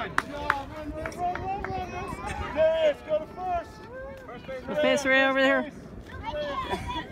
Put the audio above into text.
Yes, go to first. Let's pass Suraya over there.